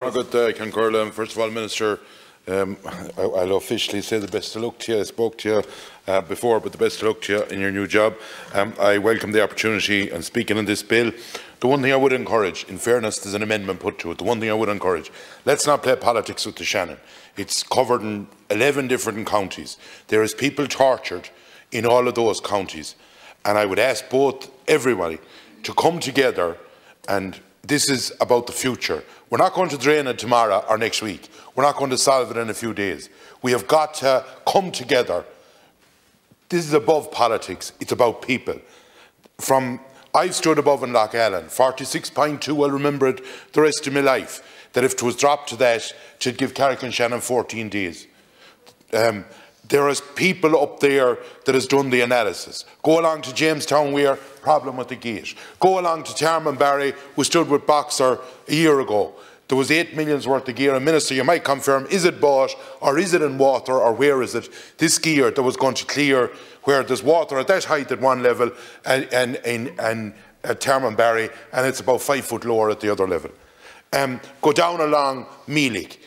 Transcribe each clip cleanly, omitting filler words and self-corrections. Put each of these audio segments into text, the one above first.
Concur. First of all, Minister, I'll officially say the best of luck to you. I spoke to you before, but the best of luck to you in your new job. I welcome the opportunity and speaking on this bill. The one thing I would encourage, in fairness, there's an amendment put to it. The one thing I would encourage, let's not play politics with the Shannon. It's covered in 11 different counties. There is people tortured in all of those counties. And I would ask everybody to come together, and this is about the future. We're not going to drain it tomorrow or next week. We're not going to solve it in a few days. We have got to come together. This is above politics. It's about people. I've stood above in Lough Allen, 46.2, I'll remember it the rest of my life, that if it was dropped to that, she'd give Carrick-on-Shannon 14 days. There is people up there that has done the analysis. Go along to Jamestown Weir, problem with the gate. Go along to Tarmanbarry, who stood with Boxer a year ago. There was 8 million's worth of gear. And Minister, you might confirm, is it bought or is it in water or where is it? This gear that was going to clear where there's water at that height at one level and at Tarmanbarry, and it's about 5 foot lower at the other level. Go down along Meelick.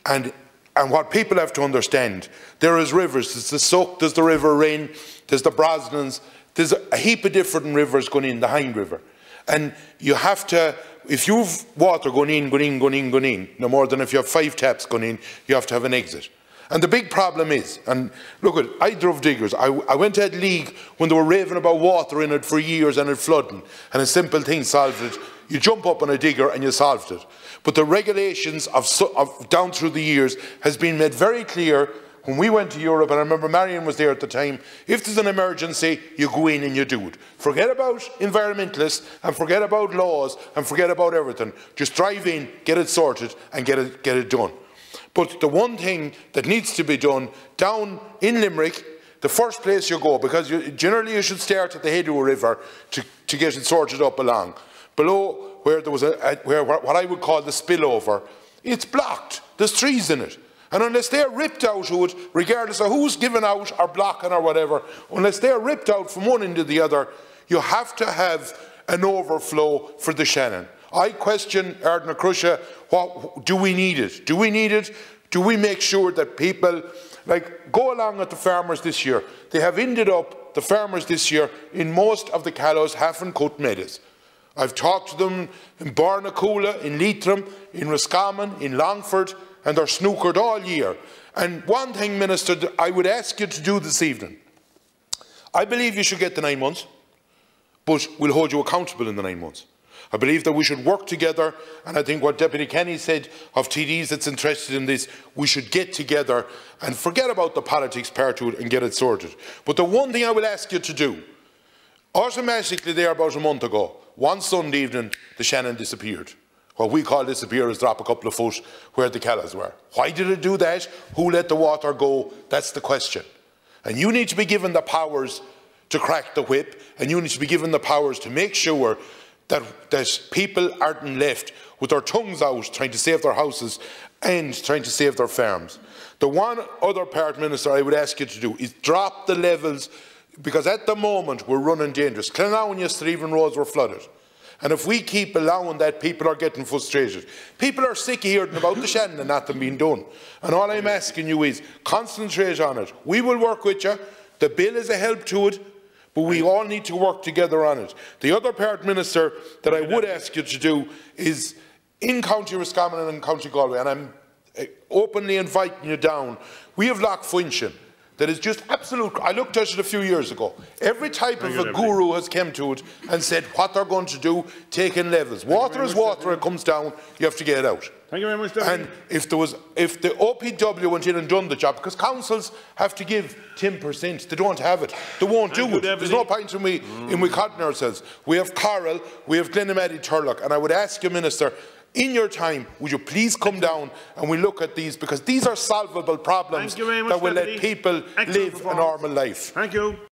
And what people have to understand, there is rivers. There's the Suck, there's the River Wren, there's the Brosnans, there's a heap of different rivers going in, the Hind River. And you have to, if you've water going in, no more than if you have 5 taps going in, you have to have an exit. And the big problem is, and look, I drove diggers. I went to that league when they were raving about water in it for years and it flooding, and a simple thing solved it. You jump up on a digger and you solved it. But the regulations of down through the years has been made very clear. When we went to Europe, and I remember Marion was there at the time, if there's an emergency, you go in and you do it. Forget about environmentalists and forget about laws and forget about everything. Just drive in, get it sorted and get it done. But the one thing that needs to be done down in Limerick, the first place you go, because generally you should start at the head of a river to get it sorted up along. Below where there was what I would call the spillover, it's blocked. There's trees in it. And unless they're ripped out of it, regardless of who's given out or blocking or whatever, unless they're ripped out from one end to the other, you have to have an overflow for the Shannon. I question Ardna Crusher, do we need it? Do we need it? Do we make sure that people, like, go along with the farmers this year? They have ended up, the farmers this year, in most of the Callows haven't cut meadows. I've talked to them in Barnacoola, in Leitrim, in Roscommon, in Longford, and they're snookered all year. And one thing, Minister, that I would ask you to do this evening, I believe you should get the 9 months, but we'll hold you accountable in the 9 months. I believe that we should work together, and I think what Deputy Kenny said of TDs that's interested in this, we should get together and forget about the politics part to it and get it sorted. But the one thing I will ask you to do, automatically there about a month ago, one Sunday evening, the Shannon disappeared. What we call disappear is drop a couple of foot where the Callas were. Why did it do that? Who let the water go? That's the question. And you need to be given the powers to crack the whip, and you need to be given the powers to make sure that people aren't left with their tongues out trying to save their houses and trying to save their farms. The one other part, Minister, I would ask you to do is drop the levels, because at the moment we're running dangerous. Clonowne yesterday, even roads were flooded. And if we keep allowing that, people are getting frustrated. People are sick of hearing about the Shannon and nothing being done. And all I'm asking you is concentrate on it. We will work with you. The bill is a help to it, but we all need to work together on it. The other part, Minister, that I would ask you to do is in County Roscommon and in County Galway, and I'm openly inviting you down, we have Lough Foinsean. That is just absolute. I looked at it a few years ago. Every type of a guru has come to it and said what they're going to do, taking levels. Water is water, it comes down, you have to get it out. Thank you very much, and if the OPW went in and done the job, because councils have to give 10%, they don't have it. They won't do it. There's no point in we cotton ourselves. We have Coral, we have Glenamaddy Turlock, and I would ask you, Minister, in your time, would you please come down and we look at these, because these are solvable problems that will let people live a normal life. Thank you.